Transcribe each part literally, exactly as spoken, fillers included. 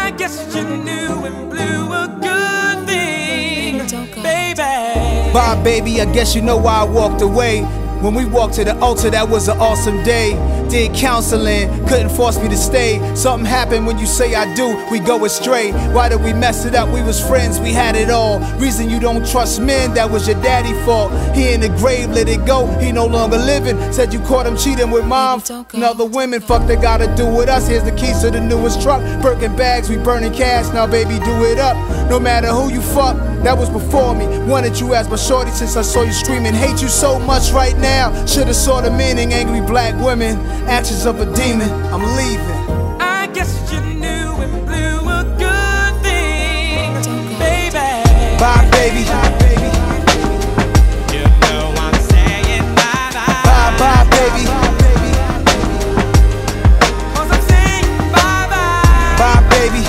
I guess you knew and blew a good thing, baby. Bye, baby, I guess you know why I walked away. When we walked to the altar, that was an awesome day. Did counseling, couldn't force me to stay. Something happened when you say I do, we go astray. Why did we mess it up? We was friends, we had it all. Reason you don't trust men, that was your daddy fault. He in the grave, let it go, he no longer living. Said you caught him cheating with mom and other women. Fuck they gotta do with us, here's the keys to the newest truck. Birkin bags, we burning cash, now baby do it up. No matter who you fuck, that was before me. Wanted you as my shorty since I saw you screaming. Hate you so much right now. Should've saw the meaning, angry black women, actions of a demon. I'm leaving. I guess you knew and blew a good thing, baby. Bye, baby. You know I'm saying bye bye. Bye, bye, baby. Cause I'm saying bye bye. Bye, baby.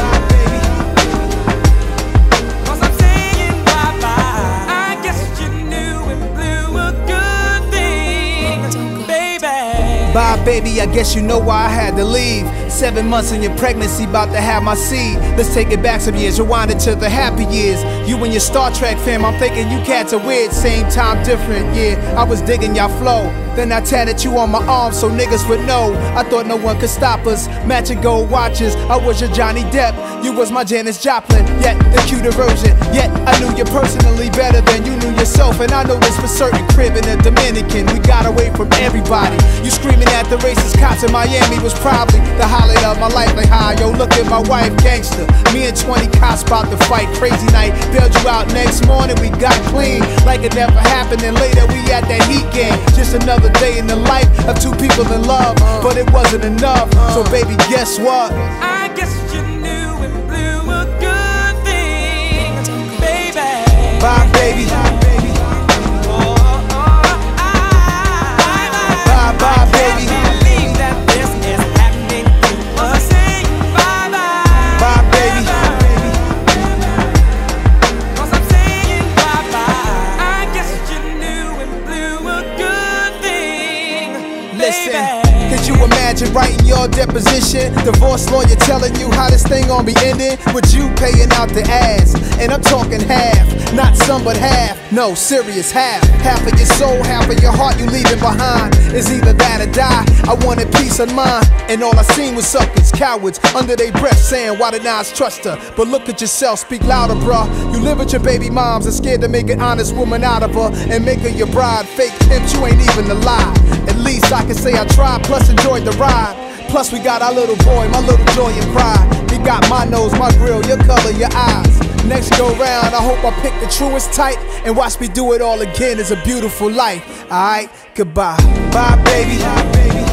Cause I'm saying bye bye. I guess you knew and blew a good thing, baby. Bye, baby, I guess you know why I had to leave. Seven months in your pregnancy, about to have my seed. Let's take it back some years, rewind it to the happy years. You and your Star Trek fam, I'm thinking you cats are weird. Same time, different, yeah. I was digging y'all flow. Then I tatted you on my arm so niggas would know. I thought no one could stop us. Matching gold watches, I was your Johnny Depp. You was my Janis Joplin, yet the cuter version. Yet I knew you personally better than you knew yourself. And I know this for certain, crib in the Dominican. We got away from everybody. You screaming at the racist cops in Miami was probably the highlight of my life. Like, hi, yo, look at my wife, gangster. Me and twenty cops about to fight, crazy night. Bailed you out next morning, we got clean like it never happened. And later we at that heat game. Just another day in the life of two people in love, but it wasn't enough. So baby, guess what? I guess you knew and blew a good thing, baby. Bye, baby. Oh, oh, oh, I, Bye, bye, baby. I can't believe that this is happening to us. Saying bye bye. Bye, baby. Cause I'm saying bye bye. I guess you knew and blew a good thing, Listen, baby. could you imagine writing your deposition? Divorce lawyer telling you how this thing gon' be ending, with you paying out the ass. And I'm talking half, not some but half. No, serious, half. Half of your soul, half of your heart you leaving behind. It's either that or die. I wanted peace of mind, and all I seen was suckers, cowards, under their breath saying, why did I trust her? But look at yourself, speak louder, bruh. You live with your baby moms and scared to make an honest woman out of her and make her your bride. Fake pimp, you ain't even alive. At least I can say I tried, plus enjoyed the ride. Plus we got our little boy, my little joy and pride. You got my nose, my grill, your color, your eyes. Next go round, I hope I pick the truest type and watch me do it all again. It's a beautiful life. Alright, goodbye. Bye, baby.